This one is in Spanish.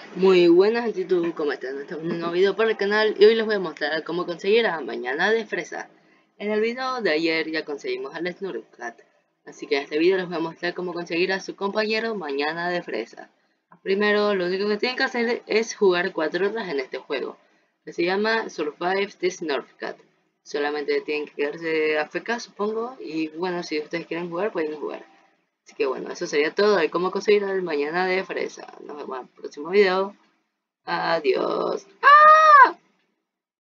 Muy buenas actitudes, ¿cómo están? Estamos en un nuevo video para el canal y hoy les voy a mostrar cómo conseguir a Mañana de Fresa. En el video de ayer ya conseguimos al Snurfcat, así que en este video les voy a mostrar cómo conseguir a su compañero Mañana de Fresa. Primero, lo único que tienen que hacer es jugar 4 horas en este juego, que se llama Survive the Snurfcat. Solamente tienen que quedarse AFK, supongo, y bueno, si ustedes quieren jugar, pueden jugar. Así que bueno, eso sería todo de cómo conseguir al Mañana de Fresa. Nos vemos en el próximo video. Adiós.